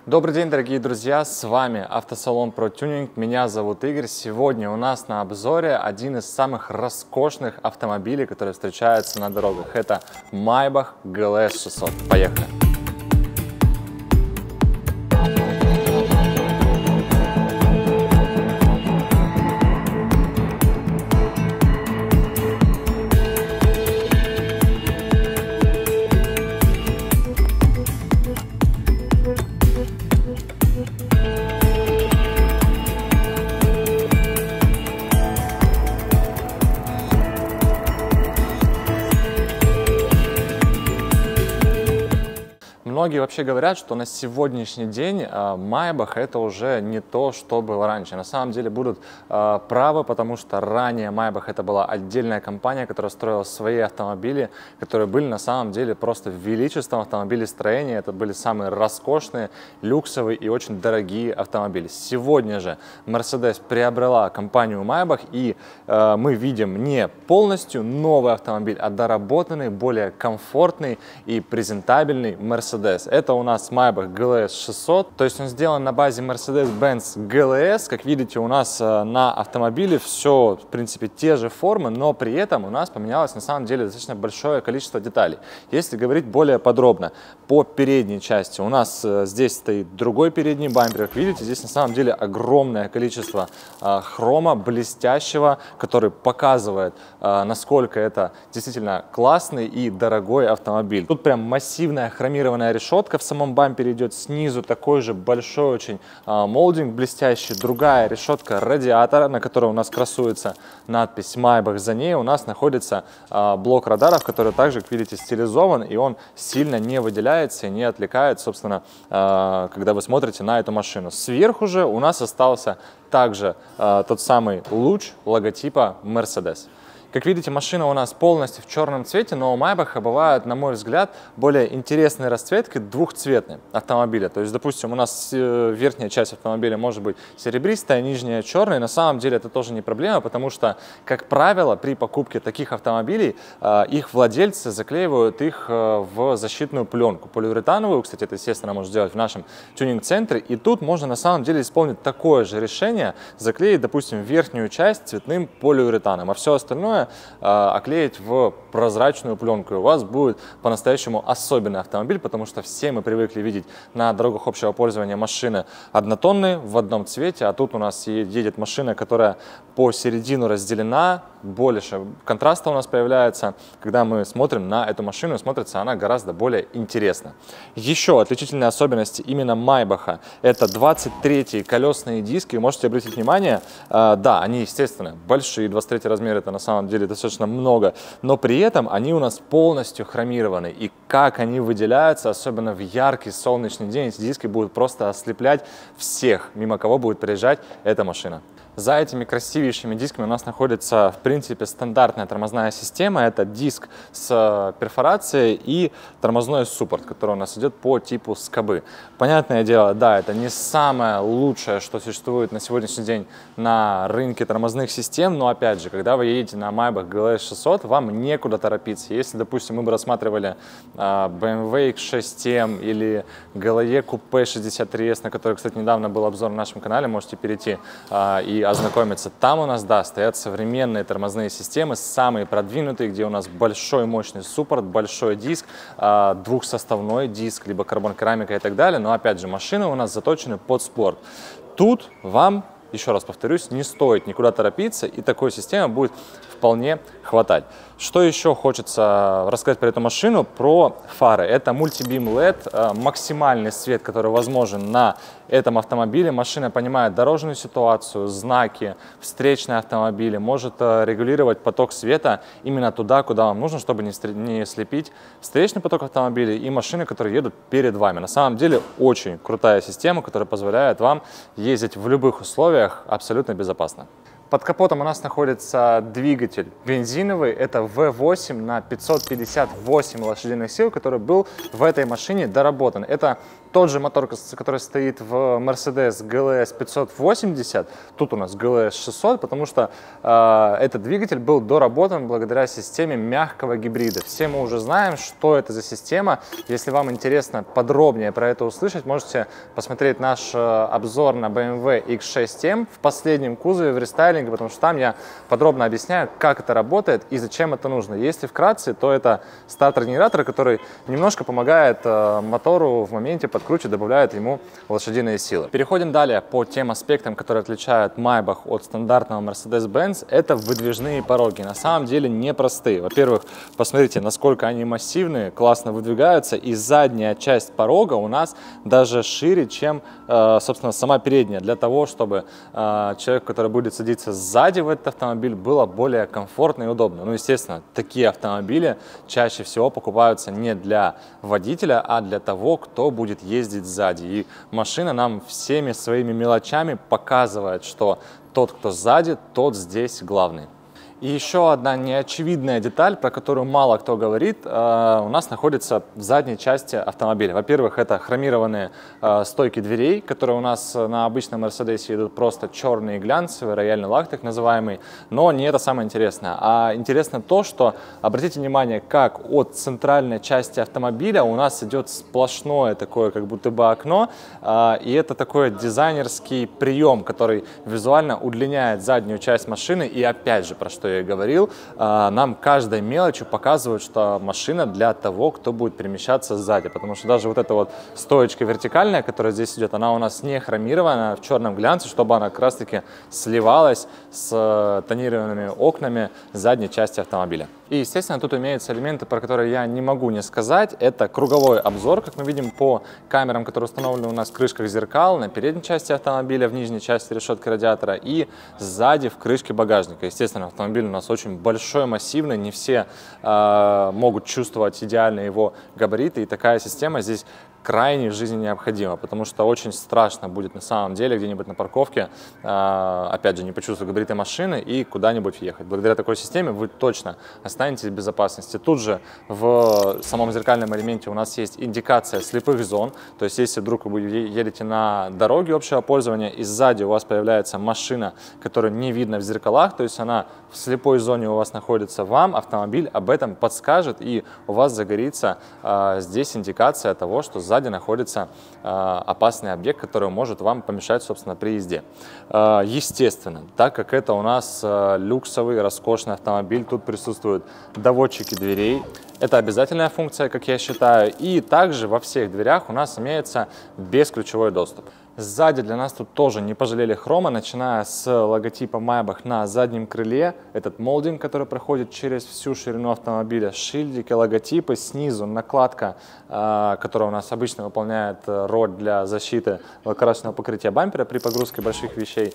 Добрый день, дорогие друзья, с вами автосалон ProTuning, меня зовут Игорь. Сегодня у нас на обзоре один из самых роскошных автомобилей, которые встречаются на дорогах. Это Maybach GLS 600. Поехали! Многие вообще говорят, что на сегодняшний день Maybach это уже не то, что было раньше. На самом деле будут правы, потому что ранее Maybach это была отдельная компания, которая строила свои автомобили, которые были на самом деле просто величеством автомобилестроения. Это были самые роскошные, люксовые и очень дорогие автомобили. Сегодня же Mercedes приобрела компанию Maybach, и мы видим не полностью новый автомобиль, а доработанный, более комфортный и презентабельный Mercedes. Это у нас Maybach GLS 600, то есть он сделан на базе Mercedes-Benz GLS. Как видите, у нас на автомобиле все, в принципе, те же формы, но при этом у нас поменялось на самом деле достаточно большое количество деталей. Если говорить более подробно, по передней части у нас здесь стоит другой передний бампер. Как видите, здесь на самом деле огромное количество хрома блестящего, который показывает, насколько это действительно классный и дорогой автомобиль. Тут прям массивная хромированная решетка в самом бампере идет, снизу такой же большой очень молдинг блестящий, другая решетка радиатора, на которой у нас красуется надпись Maybach. За ней у нас находится блок радаров, который также, как видите, стилизован, и он сильно не выделяется и не отвлекает, собственно, когда вы смотрите на эту машину. Сверху же у нас остался также тот самый луч логотипа Mercedes. Как видите, машина у нас полностью в черном цвете, но у Maybach бывают, на мой взгляд, более интересные расцветки двухцветные автомобиля. То есть, допустим, у нас верхняя часть автомобиля может быть серебристая, нижняя черная. На самом деле это тоже не проблема, потому что, как правило, при покупке таких автомобилей их владельцы заклеивают их в защитную пленку полиуретановую. Кстати, это, естественно, можно сделать в нашем тюнинг-центре. И тут можно на самом деле исполнить такое же решение, заклеить, допустим, верхнюю часть цветным полиуретаном, а все остальное оклеить в прозрачную пленку. И у вас будет по-настоящему особенный автомобиль, потому что все мы привыкли видеть на дорогах общего пользования машины однотонные в одном цвете, а тут у нас едет машина, которая посередину разделена, больше контраста у нас появляется. Когда мы смотрим на эту машину, смотрится она гораздо более интересно. Еще отличительные особенности именно Maybach — это 23-й колесные диски. Можете обратить внимание, да, они, естественно, большие, 23 размер — это на самом деле достаточно много, но при этом они у нас полностью хромированы. И как они выделяются, особенно в яркий солнечный день, эти диски будут просто ослеплять всех, мимо кого будет проезжать эта машина. За этими красивейшими дисками у нас находится, в принципе, стандартная тормозная система. Это диск с перфорацией и тормозной суппорт, который у нас идет по типу скобы. Понятное дело, да, это не самое лучшее, что существует на сегодняшний день на рынке тормозных систем, но, опять же, когда вы едете на Maybach GLS 600, вам некуда торопиться. Если, допустим, мы бы рассматривали BMW X6M или GLE Coupe 63S, на который, кстати, недавно был обзор на нашем канале, можете перейти и ознакомиться. Там у нас, да, стоят современные тормозные системы, самые продвинутые, где у нас большой мощный суппорт, большой диск, двухсоставной диск, либо карбон-керамика и так далее. Но, опять же, машины у нас заточены под спорт. Тут вам, еще раз повторюсь, не стоит никуда торопиться, и такой системы будет вполне хватать. Что еще хочется рассказать про эту машину? Про фары. Это мультибим LED, максимальный свет, который возможен на этом автомобиле. Машина понимает дорожную ситуацию, знаки, встречные автомобили, может регулировать поток света именно туда, куда вам нужно, чтобы не слепить встречный поток автомобилей и машины, которые едут перед вами. На самом деле очень крутая система, которая позволяет вам ездить в любых условиях абсолютно безопасно. Под капотом у нас находится двигатель бензиновый, это V8 на 558 лошадиных сил, который был в этой машине доработан. Это тот же мотор, который стоит в Mercedes GLS 580, тут у нас GLS 600, потому что этот двигатель был доработан благодаря системе мягкого гибрида. Все мы уже знаем, что это за система. Если вам интересно подробнее про это услышать, можете посмотреть наш обзор на BMW X6M в последнем кузове в рестайлинге, потому что там я подробно объясняю, как это работает и зачем это нужно. Если вкратце, то это стартер-генератор, который немножко помогает мотору в моменте подкручивать, добавляет ему лошадиные силы. Переходим далее по тем аспектам, которые отличают Maybach от стандартного Mercedes-Benz. Это выдвижные пороги. На самом деле непростые. Во-первых, посмотрите, насколько они массивные, классно выдвигаются, и задняя часть порога у нас даже шире, чем, собственно, сама передняя, для того, чтобы человек, который будет садиться сзади в этот автомобиль, было более комфортно и удобно. Ну, естественно, такие автомобили чаще всего покупаются не для водителя, а для того, кто будет ездить сзади. И машина нам всеми своими мелочами показывает, что тот, кто сзади, тот здесь главный. И еще одна неочевидная деталь, про которую мало кто говорит, у нас находится в задней части автомобиля. Во-первых, это хромированные стойки дверей, которые у нас на обычном Мерседесе идут просто черные глянцевые, рояльный лак так называемый. Но не это самое интересное. А интересно то, что, обратите внимание, как от центральной части автомобиля у нас идет сплошное такое, как будто бы окно. И это такой дизайнерский прием, который визуально удлиняет заднюю часть машины. И опять же, про что я и говорил, нам каждой мелочью показывают, что машина для того, кто будет перемещаться сзади. Потому что даже вот эта вот стоечка вертикальная, которая здесь идет, она у нас не хромирована, в черном глянце, чтобы она как раз таки сливалась с тонированными окнами задней части автомобиля. И, естественно, тут имеются элементы, про которые я не могу не сказать. Это круговой обзор, как мы видим по камерам, которые установлены у нас в крышках зеркал, на передней части автомобиля, в нижней части решетки радиатора и сзади в крышке багажника. Естественно, автомобиль у нас очень большой, массивный, не все могут чувствовать идеально его габариты, и такая система здесь крайне в жизни необходима, потому что очень страшно будет на самом деле где-нибудь на парковке, опять же, не почувствовать габариты машины и куда-нибудь ехать. Благодаря такой системе вы точно останетесь в безопасности. Тут же в самом зеркальном элементе у нас есть индикация слепых зон, то есть если вдруг вы едете на дороге общего пользования и сзади у вас появляется машина, которую не видно в зеркалах, то есть она в слепой зоне у вас находится, вам автомобиль об этом подскажет, и у вас загорится здесь индикация того, что сзади находится опасный объект, который может вам помешать, собственно, при езде. Естественно, так как это у нас люксовый, роскошный автомобиль, тут присутствуют доводчики дверей. Это обязательная функция, как я считаю. И также во всех дверях у нас имеется бесключевой доступ. Сзади для нас тут тоже не пожалели хрома, начиная с логотипа Maybach на заднем крыле. Этот молдинг, который проходит через всю ширину автомобиля, шильдики, логотипы, снизу накладка, которая у нас обычно выполняет роль для защиты лакокрасочного покрытия бампера при погрузке больших вещей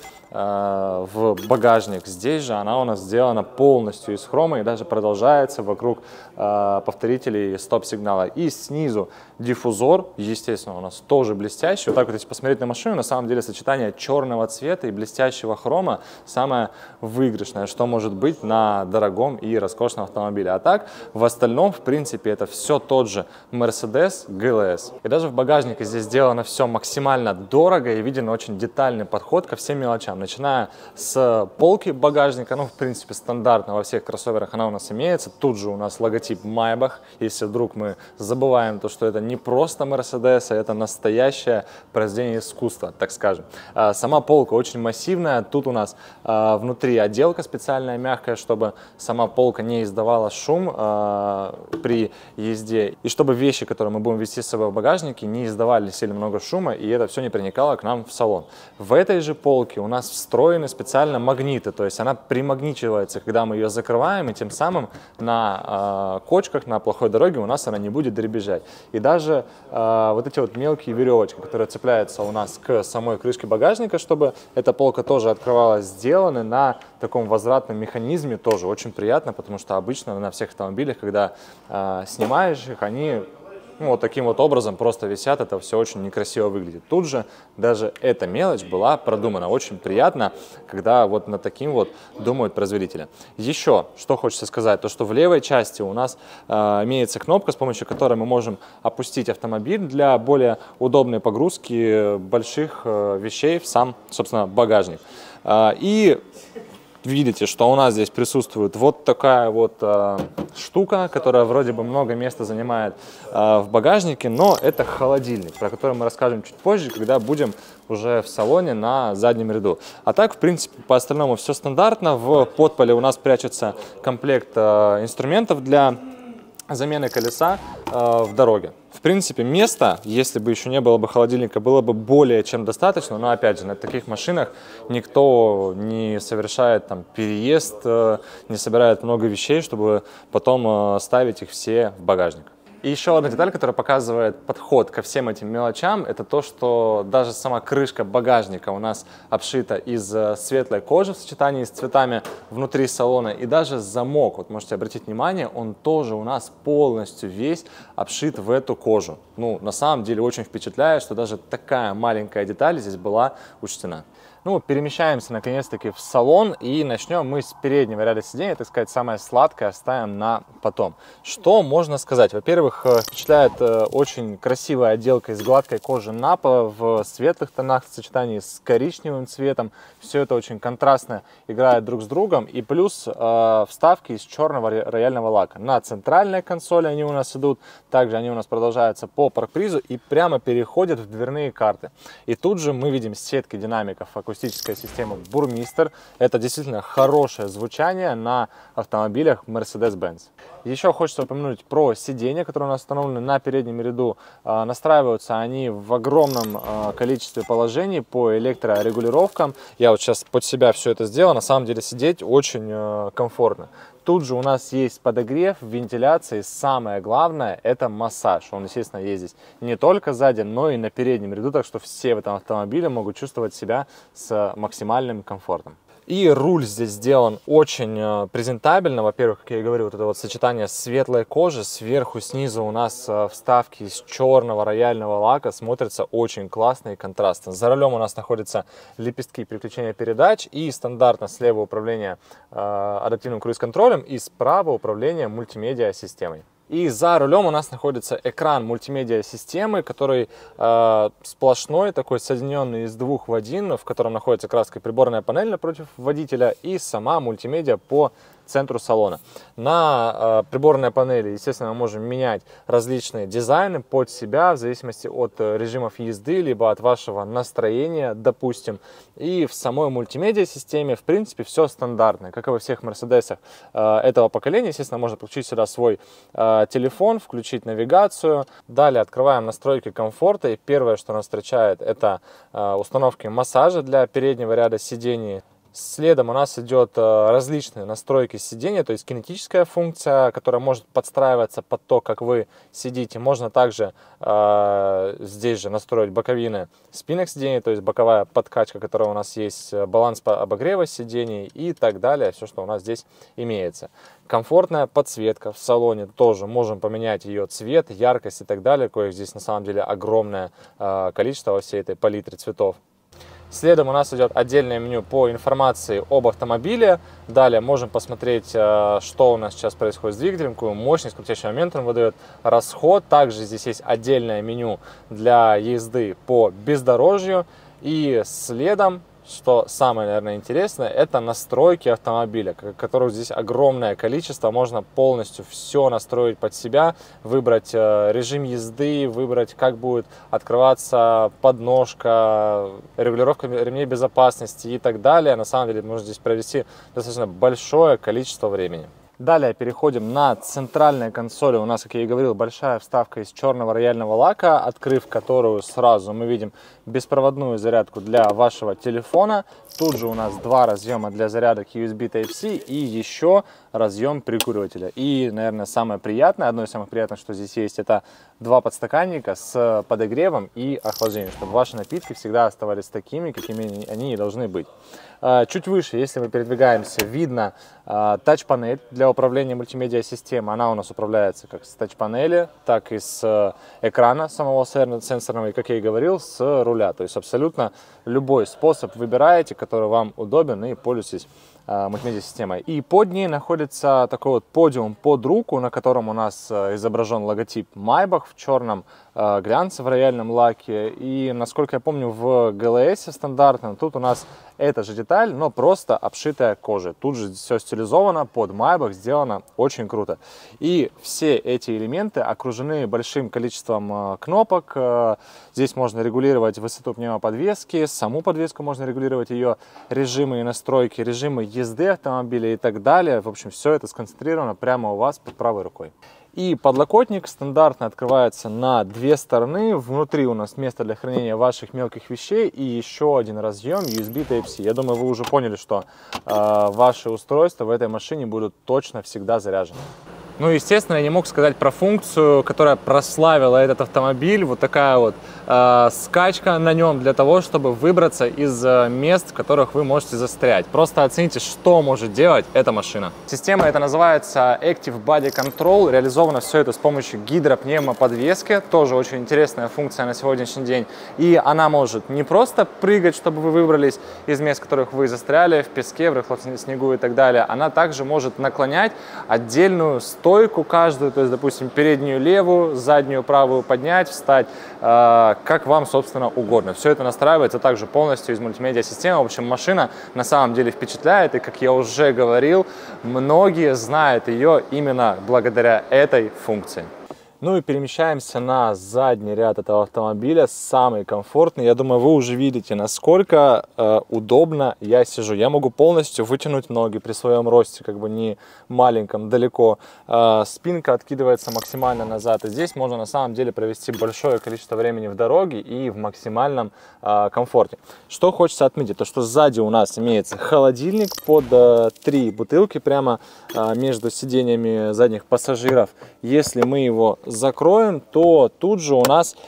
в багажник. Здесь же она у нас сделана полностью из хрома и даже продолжается вокруг повторителей стоп-сигнала. И снизу диффузор, естественно, у нас тоже блестящий. Вот так вот, если посмотреть на машину, на самом деле сочетание черного цвета и блестящего хрома самое выигрышное, что может быть на дорогом и роскошном автомобиле. А так, в остальном, в принципе, это все тот же Mercedes GLS. И даже в багажнике здесь сделано все максимально дорого и виден очень детальный подход ко всем мелочам. Начиная с полки багажника, ну, в принципе, стандартно во всех кроссоверах она у нас имеется. Тут же у нас логотип Maybach. Если вдруг мы забываем то, что это не просто Mercedes, а это настоящее произведение искусства, так скажем. Сама полка очень массивная. Тут у нас внутри отделка специальная, мягкая, чтобы сама полка не издавала шум при езде. И чтобы вещи, которые мы будем везти с собой в багажнике, не издавали сильно много шума, и это все не проникало к нам в салон. В этой же полке у нас встроены специально магниты, то есть она примагничивается, когда мы ее закрываем, и тем самым на кочках, на плохой дороге у нас она не будет дребезжать. И даже вот эти вот мелкие веревочки, которые цепляются у нас к самой крышке багажника, чтобы эта полка тоже открывалась, сделаны на таком возвратном механизме, тоже очень приятно, потому что обычно на всех автомобилях, когда снимаешь их, они Ну, вот таким вот образом просто висят, это все очень некрасиво выглядит. Тут же даже эта мелочь была продумана. Очень приятно, когда вот над таким вот думают производители. Еще, что хочется сказать, то что в левой части у нас имеется кнопка, с помощью которой мы можем опустить автомобиль для более удобной погрузки больших вещей в сам, собственно, багажник. И видите, что у нас здесь присутствует вот такая вот штука, которая вроде бы много места занимает в багажнике, но это холодильник, про который мы расскажем чуть позже, когда будем уже в салоне на заднем ряду. А так, в принципе, по остальному все стандартно. В подполе у нас прячется комплект инструментов для замены колеса в дороге. В принципе, места, если бы еще не было бы холодильника, было бы более чем достаточно, но опять же, на таких машинах никто не совершает там переезд, не собирает много вещей, чтобы потом ставить их все в багажник. И еще одна деталь, которая показывает подход ко всем этим мелочам, это то, что даже сама крышка багажника у нас обшита из светлой кожи в сочетании с цветами внутри салона. И даже замок, вот можете обратить внимание, он тоже у нас полностью весь обшит в эту кожу. Ну, на самом деле очень впечатляет, что даже такая маленькая деталь здесь была учтена. Ну, перемещаемся наконец-таки в салон и начнем мы с переднего ряда сидений, так сказать, самое сладкое оставим на потом. Что можно сказать? Во-первых, впечатляет очень красивая отделка из гладкой кожи Напа в светлых тонах в сочетании с коричневым цветом. Все это очень контрастно играет друг с другом. И плюс вставки из черного рояльного лака. На центральной консоли они у нас идут, также они у нас продолжаются по паркпризу и прямо переходят в дверные карты. И тут же мы видим сетки динамиков, акустическая система Burmester. Это действительно хорошее звучание на автомобилях Mercedes-Benz. Еще хочется упомянуть про сиденья, которые у нас установлены на переднем ряду. Настраиваются они в огромном количестве положений по электрорегулировкам. Я вот сейчас под себя все это сделал. На самом деле сидеть очень комфортно. Тут же у нас есть подогрев, вентиляция, и самое главное — это массаж. Он, естественно, есть здесь не только сзади, но и на переднем ряду, так что все в этом автомобиле могут чувствовать себя с максимальным комфортом. И руль здесь сделан очень презентабельно. Во-первых, как я и говорил, вот это вот сочетание светлой кожи, сверху, снизу у нас вставки из черного рояльного лака, смотрятся очень классно и контрастно. За рулем у нас находятся лепестки переключения передач и стандартно слева управление адаптивным круиз-контролем и справа управление мультимедиа-системой. И за рулем у нас находится экран мультимедиа-системы, который сплошной, такой соединенный из двух в один, в котором находится как раз приборная панель напротив водителя и сама мультимедиа по центру салона. На приборной панели, естественно, мы можем менять различные дизайны под себя в зависимости от режимов езды, либо от вашего настроения, допустим. И в самой мультимедиа-системе, в принципе, все стандартно, как и во всех Мерседесах этого поколения. Естественно, можно подключить сюда свой телефон, включить навигацию. Далее открываем настройки комфорта, и первое, что нас встречает, это установки массажа для переднего ряда сидений. Следом у нас идет различные настройки сидения, то есть кинетическая функция, которая может подстраиваться под то, как вы сидите. Можно также здесь же настроить боковины спинок сидений, то есть боковая подкачка, которая у нас есть, баланс обогрева сидений и так далее, все, что у нас здесь имеется. Комфортная подсветка в салоне, тоже можем поменять ее цвет, яркость и так далее, коих здесь на самом деле огромное количество во всей этой палитре цветов. Следом у нас идет отдельное меню по информации об автомобиле. Далее можем посмотреть, что у нас сейчас происходит с двигателем, какую мощность, крутящий момент он выдает, расход. Также здесь есть отдельное меню для езды по бездорожью. И следом, что самое, наверное, интересное, это настройки автомобиля, которых здесь огромное количество. Можно полностью все настроить под себя, выбрать режим езды, выбрать, как будет открываться подножка, регулировка ремней безопасности и так далее. На самом деле можно здесь провести достаточно большое количество времени. Далее переходим на центральной консоли. У нас, как я и говорил, большая вставка из черного рояльного лака, открыв которую сразу мы видим беспроводную зарядку для вашего телефона. Тут же у нас два разъема для зарядок USB Type-C и еще разъем прикуривателя. И, наверное, самое приятное, одно из самых приятных, что здесь есть, это два подстаканника с подогревом и охлаждением, чтобы ваши напитки всегда оставались такими, какими они и должны быть. Чуть выше, если мы передвигаемся, видно тач-панель для управления мультимедиа-системой. Она у нас управляется как с тач-панели, так и с экрана самого сенсорного, и, как я и говорил, с руля. То есть абсолютно любой способ выбираете, который вам удобен, и пользуйтесь мультимедиа-системой. И под ней находится такой вот подиум под руку, на котором у нас изображен логотип Maybach в черном глянце в рояльном лаке. И, насколько я помню, в GLS стандартном тут у нас эта же деталь, но просто обшитая кожей. Тут же все стилизовано под Maybach, сделано очень круто. И все эти элементы окружены большим количеством кнопок. Здесь можно регулировать высоту пневмоподвески, саму подвеску можно регулировать, ее режимы и настройки, режимы езды автомобиля и так далее. В общем, все это сконцентрировано прямо у вас под правой рукой. И подлокотник стандартно открывается на две стороны. Внутри у нас место для хранения ваших мелких вещей и еще один разъем USB Type-C. Я думаю, вы уже поняли, что ваши устройства в этой машине будут точно всегда заряжены. Ну, естественно, я не мог сказать про функцию, которая прославила этот автомобиль. Вот такая вот скачка на нем для того, чтобы выбраться из мест, в которых вы можете застрять. Просто оцените, что может делать эта машина. Система эта называется Active Body Control. Реализовано все это с помощью гидропневмоподвески. Тоже очень интересная функция на сегодняшний день. И она может не просто прыгать, чтобы вы выбрались из мест, в которых вы застряли, в песке, в рыхлом снегу и так далее. Она также может наклонять отдельную стойку каждую, то есть, допустим, переднюю левую, заднюю правую поднять, встать, как вам, собственно, угодно. Все это настраивается также полностью из мультимедиа-системы. В общем, машина на самом деле впечатляет, и, как я уже говорил, многие знают ее именно благодаря этой функции. Ну и перемещаемся на задний ряд этого автомобиля, самый комфортный. Я думаю, вы уже видите, насколько удобно я сижу. Я могу полностью вытянуть ноги при своем росте, как бы не маленьком, далеко. Спинка откидывается максимально назад. И здесь можно на самом деле провести большое количество времени в дороге и в максимальном комфорте. Что хочется отметить, то что сзади у нас имеется холодильник под 3 бутылки прямо между сиденьями задних пассажиров. Если мы его закроем, то тут же у нас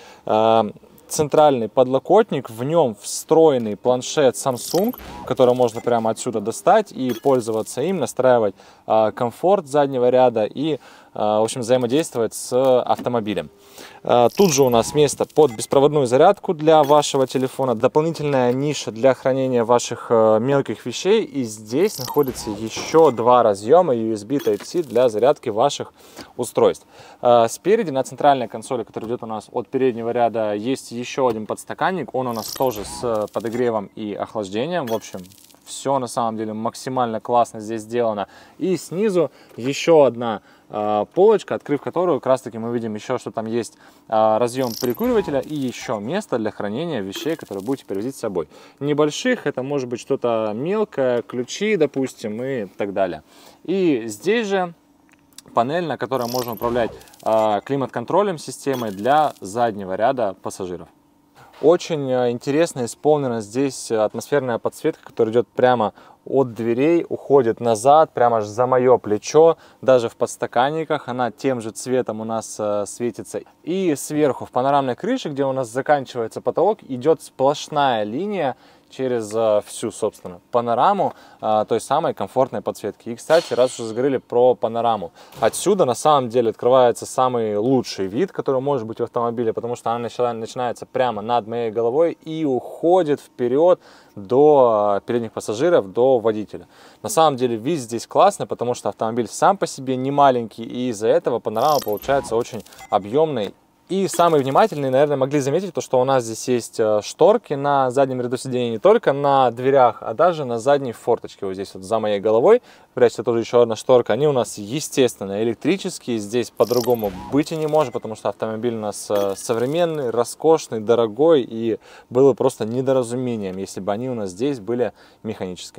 центральный подлокотник, в нем встроенный планшет Samsung, который можно прямо отсюда достать и пользоваться им, настраивать комфорт заднего ряда и, в общем, взаимодействовать с автомобилем. Тут же у нас место под беспроводную зарядку для вашего телефона, дополнительная ниша для хранения ваших мелких вещей, и здесь находится еще 2 разъема USB Type-C для зарядки ваших устройств. Спереди на центральной консоли, которая идет у нас от переднего ряда, есть еще один подстаканник, он у нас тоже с подогревом и охлаждением. В общем, все на самом деле максимально классно здесь сделано. И снизу еще одна полочка, открыв которую, как раз таки мы видим еще, что там есть разъем прикуривателя и еще место для хранения вещей, которые будете перевозить с собой. Небольших, это может быть что-то мелкое, ключи, допустим, и так далее. И здесь же панель, на которой можно управлять климат-контролем системой для заднего ряда пассажиров. Очень интересно исполнена здесь атмосферная подсветка, которая идет прямо от дверей, уходит назад, прямо аж за мое плечо. Даже в подстаканниках она тем же цветом у нас светится. И сверху в панорамной крыше, где у нас заканчивается потолок, идет сплошная линия через всю, собственно, панораму той самой комфортной подсветки. И, кстати, раз уже заговорили про панораму, отсюда на самом деле открывается самый лучший вид, который может быть в автомобиле, потому что она начинается прямо над моей головой и уходит вперед до передних пассажиров, до водителя. На самом деле вид здесь классный, потому что автомобиль сам по себе не маленький, и из-за этого панорама получается очень объемной. И самые внимательные, наверное, могли заметить то, что у нас здесь есть шторки на заднем ряду сидений, не только на дверях, а даже на задней форточке. Вот здесь вот за моей головой прячется тоже еще одна шторка. Они у нас, естественно, электрические. Здесь по-другому быть и не может, потому что автомобиль у нас современный, роскошный, дорогой. И было просто недоразумением, если бы они у нас здесь были механические.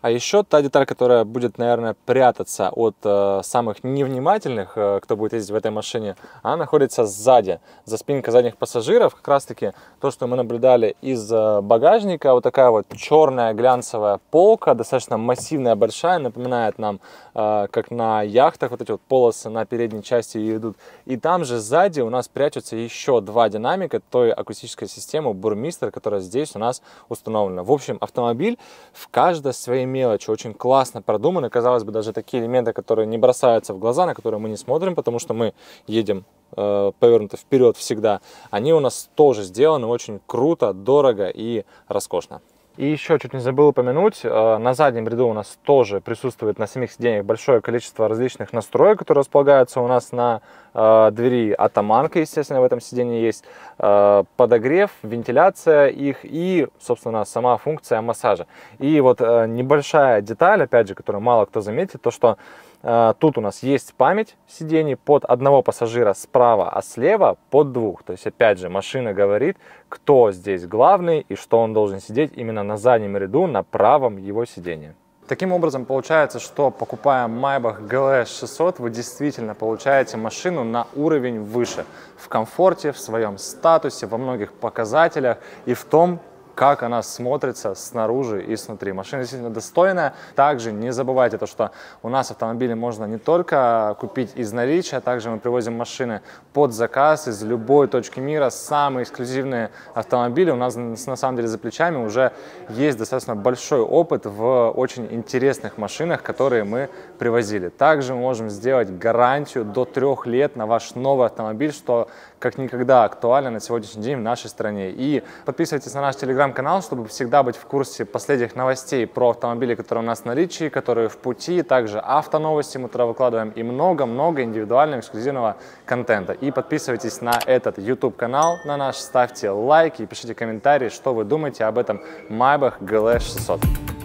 А еще та деталь, которая будет, наверное, прятаться от самых невнимательных, кто будет ездить в этой машине, она находится сзади, за спинкой задних пассажиров. Как раз таки то, что мы наблюдали из багажника, вот такая вот черная глянцевая полка, достаточно массивная, большая, напоминает нам, как на яхтах, вот эти вот полосы на передней части идут. И там же сзади у нас прячутся еще два динамика той акустической системы Burmester, которая здесь у нас установлена. В общем, автомобиль в каждой своей мелочи очень классно продуманы. Казалось бы, даже такие элементы, которые не бросаются в глаза, на которые мы не смотрим, потому что мы едем повернуто вперед всегда, они у нас тоже сделаны очень круто, дорого и роскошно. И еще чуть не забыл упомянуть, на заднем ряду у нас тоже присутствует на самих сиденьях большое количество различных настроек, которые располагаются у нас на двери. Атаманка, естественно, в этом сиденье есть, подогрев, вентиляция их и, собственно, сама функция массажа. И вот небольшая деталь, опять же, которую мало кто заметит, то что тут у нас есть память сидений под одного пассажира справа, а слева под двух. То есть, опять же, машина говорит, кто здесь главный и что он должен сидеть именно на заднем ряду, на правом его сидении. Таким образом, получается, что покупая Maybach GLS 600, вы действительно получаете машину на уровень выше. В комфорте, в своем статусе, во многих показателях и в том, как она смотрится снаружи и снутри. Машина действительно достойная. Также не забывайте то, что у нас автомобили можно не только купить из наличия, также мы привозим машины под заказ из любой точки мира. Самые эксклюзивные автомобили у нас на самом деле за плечами уже есть достаточно большой опыт в очень интересных машинах, которые мы привозили. Также мы можем сделать гарантию до 3 лет на ваш новый автомобиль, что как никогда актуально на сегодняшний день в нашей стране. И подписывайтесь на наш телеграм-канал, чтобы всегда быть в курсе последних новостей про автомобили, которые у нас в наличии, которые в пути. Также автоновости мы туда выкладываем и много-много индивидуального эксклюзивного контента. И подписывайтесь на этот YouTube-канал, на наш, ставьте лайки и пишите комментарии, что вы думаете об этом Maybach GLS 600.